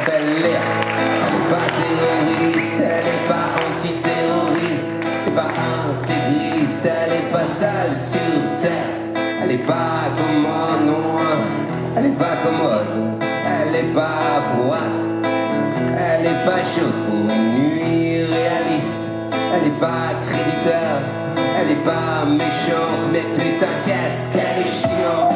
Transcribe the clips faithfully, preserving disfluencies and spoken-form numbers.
Elle est pas terroriste, elle est pas antiterroriste, elle est pas intégriste, elle est pas sale sur terre. Elle est pas commode, non, elle est pas commode, elle est pas froide, elle est pas chaude pour une nuit réaliste. Elle est pas créditeur, elle est pas méchante, mais putain qu'est-ce qu'elle est chiante.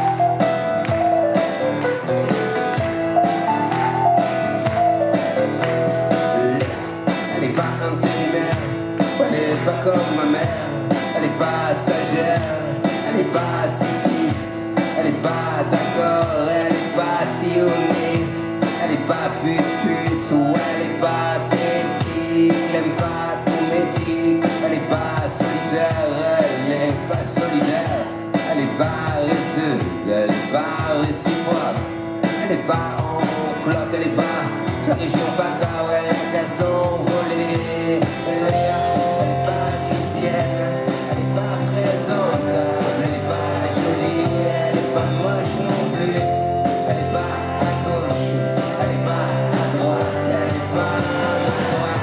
Elle est pas intérimaire, elle est pas comme ma mère, elle est pas sagère, elle est pas syphiliste, elle est pas d'accord, elle est pas sillonnée, elle est pas fut-fut, ou elle est pas thétique, elle aime pas ton métier, elle est pas solitaire, elle est pas solidaire, elle est pas paresseuse, elle est pas réciproque, elle est pas en cloque, elle est pas la région PACA, elle est qu'à s'envoler, elle est parisienne, elle est pas présentable, elle est pas jolie, elle est pas moche non plus, elle est pas à gauche, elle est pas à droite, elle est pas à droite.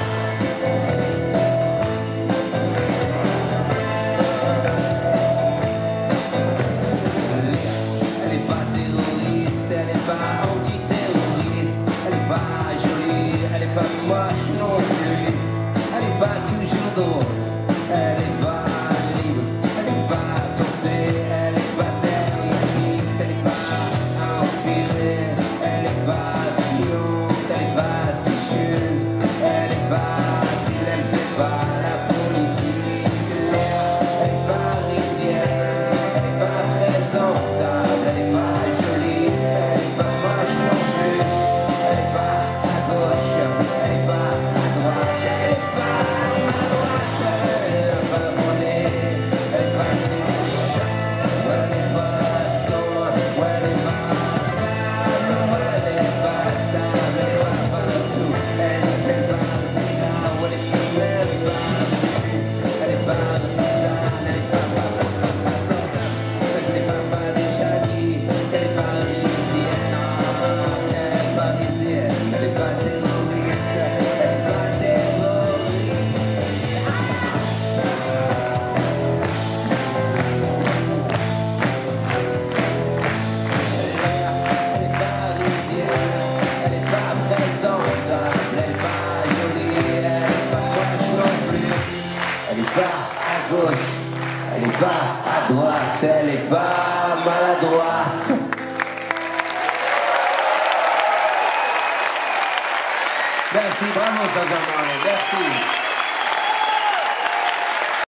Elle est pas terroriste, elle est pas antiterroriste, elle est pas jolie, elle est pas moche non plus, elle est pas toujours drôle, elle est pas libre, elle est pas tentée, elle est pas terroriste, elle est pas inspirée, elle est pas sciente, elle est pas soucieuse, elle est pas si elle fait pas la politique, elle est parisienne, elle est pas présentable, elle est pas jolie, elle est pas moche non plus, elle est pas à gauche, elle est pas à droite, elle est pas à droite, elle est pas volée, elle est pas si méchante, elle est pas stone, elle est pas sale, elle est pas stable, elle est pas partout, elle est partie là où elle est même pas vue, elle est pas artisane, elle est pas pas pas pas sortable, ça je l'ai pas pas déjà dit, elle est parisienne, elle est parisienne, elle est pas terroriste, elle est pas terroriste. Elle est parisienne, elle est pas présentable, elle est pas jolie, elle est pas moche non plus, elle est pas à gauche, elle est pas à droite, elle est pas maladroite. Merci, bravo Saint-Germain, merci.